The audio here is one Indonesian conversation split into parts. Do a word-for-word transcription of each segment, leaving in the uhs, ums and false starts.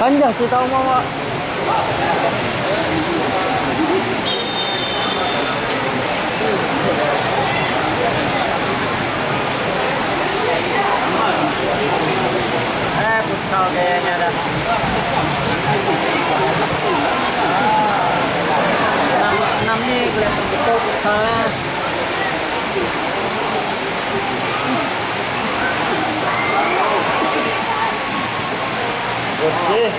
panjang sih tahu mau. Eh, futsal kayaknya ada. Enam, enam nih kelihatan betul futsalnya. Bersih.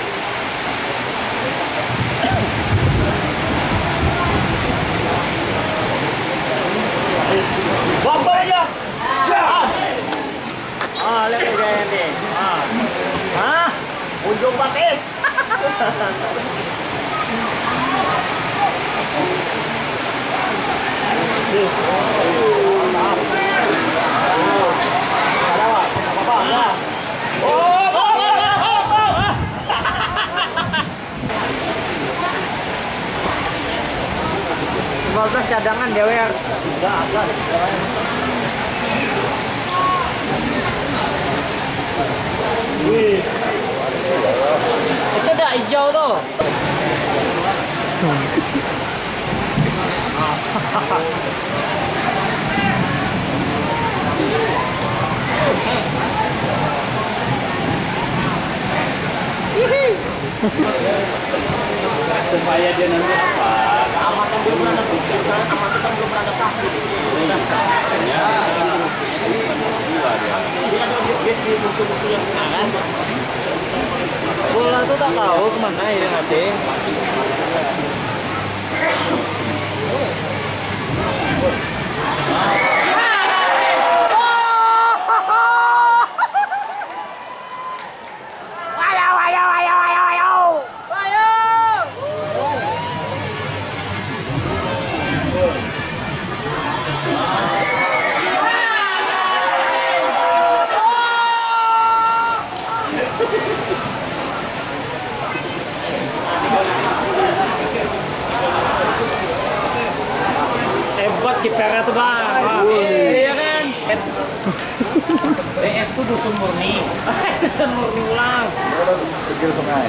Bamba aja. Ah, lihat kayak ini. Ah. Hah? Ujung batis. Ada apa? Apa? Enggak. Oh, Baltas cadangan dewe. Enggak ada. Wih. Itu udah hijau tuh. Supaya dia nanti apa? Amatan belum pernah amatan belum pernah adaptasi. Ya. Dia di musuh-musuh yang Kan? Bola tuh tak tahu kemana ya ngasih. Hebat kipernya tuh bang. Wah, iya kan? B S tuh dusun murni. Dusun murni ulang. Pinggir sungai.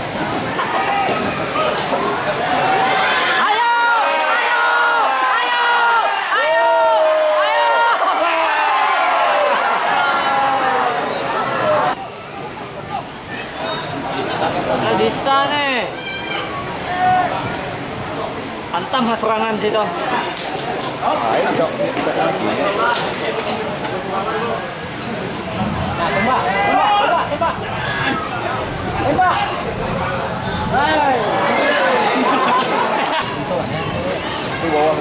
Ayo, ayo, ayo, ayo, ayo. Adista nih. Antam serangan situ. Ayo dong, kita lagi. Nah, tembak, tembak, tembak, tembak. Tembak. Hai. Di bawah.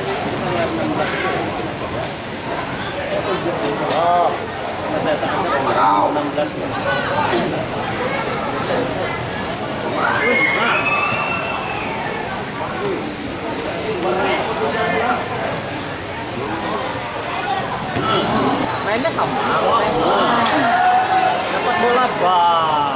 Oh. enam belas. Mainnya sama, dapat bola bang.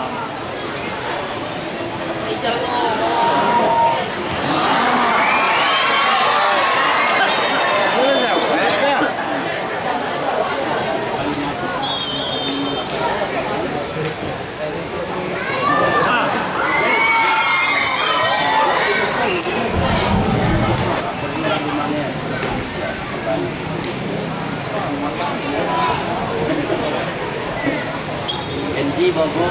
Enji bobo.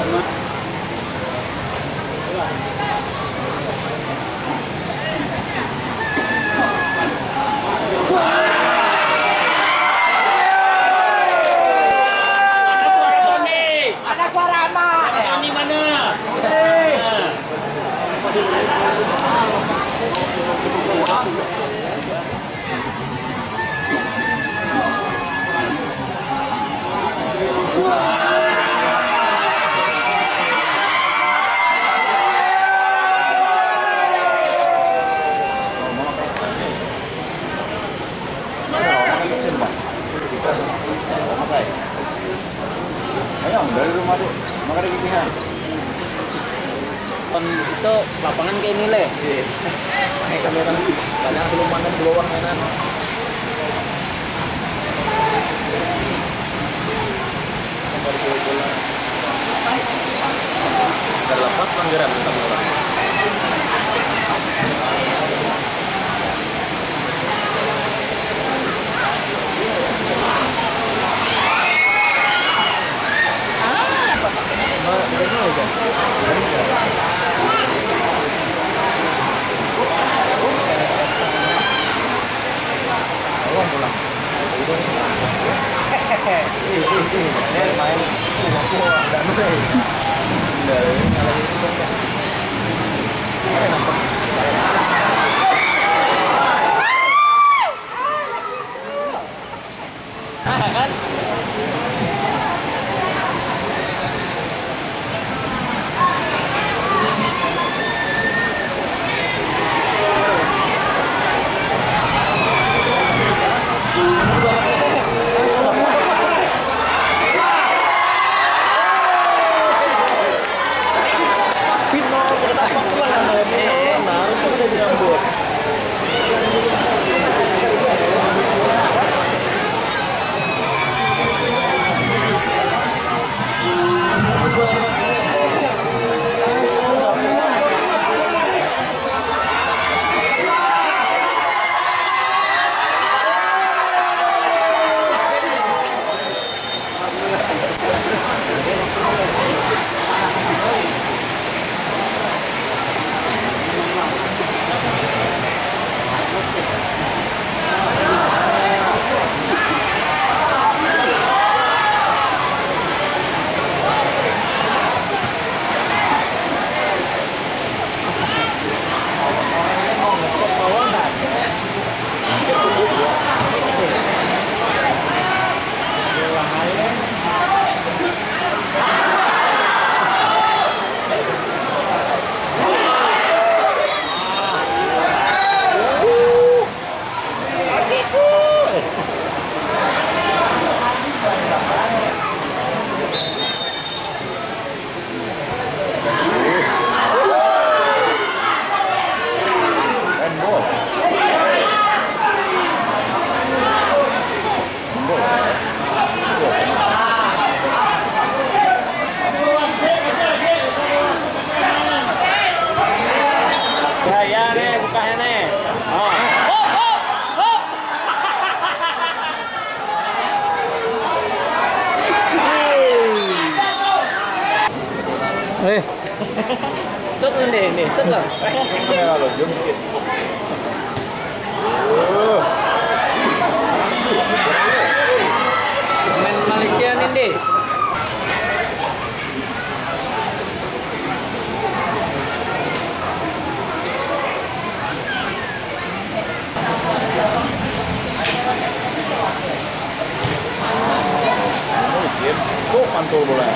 Ada suara apa? Ini mana? Ayo dari rumah tuh, makanya bikinan. Itu lapangan kayak ini leh. Kayak kamera banyak belum mana keluar mainan. Terlepas Tanggerang, Tanggerang. Eh, set lah nih, nih, set lah. Kamera lo, jom sedikit. Main Malaysia nih deh. Kok mantul bola?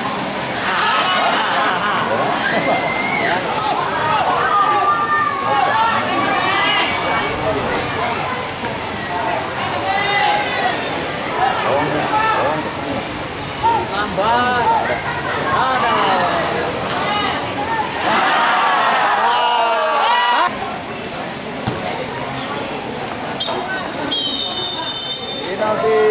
Lambat. Ada. Penalti.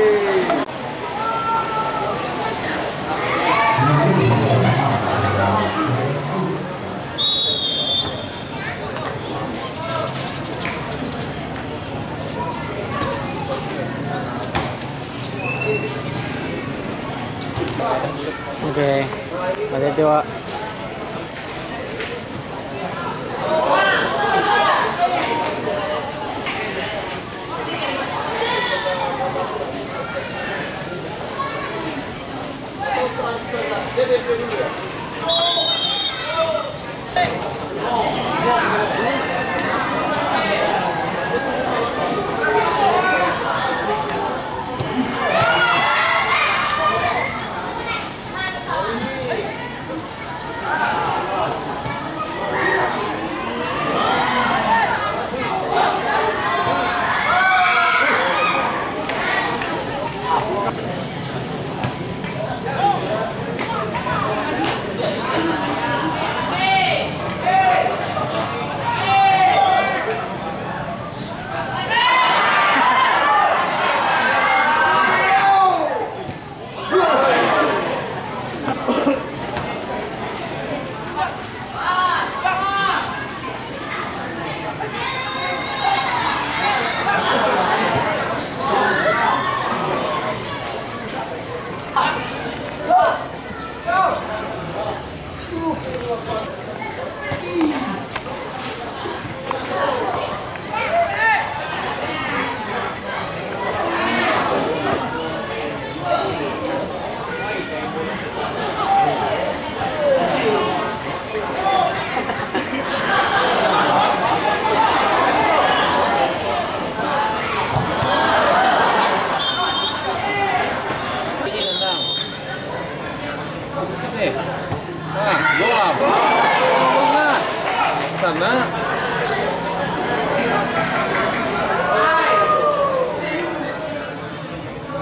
Oke, hati-hati Wak.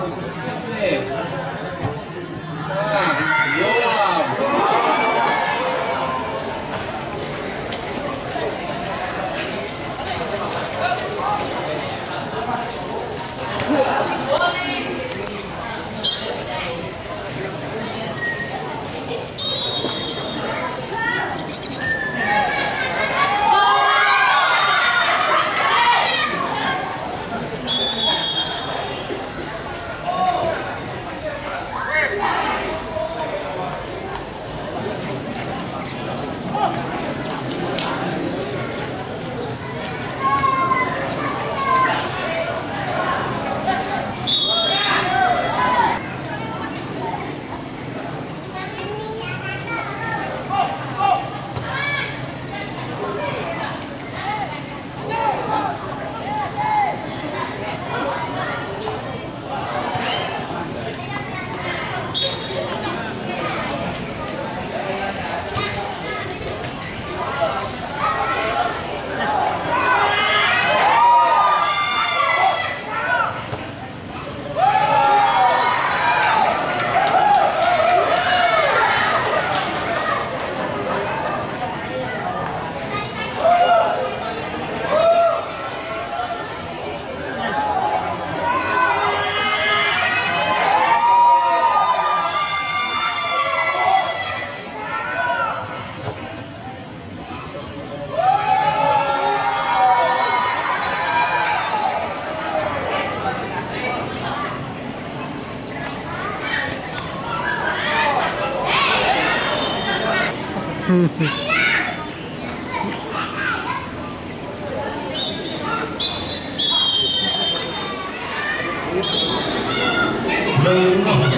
Belum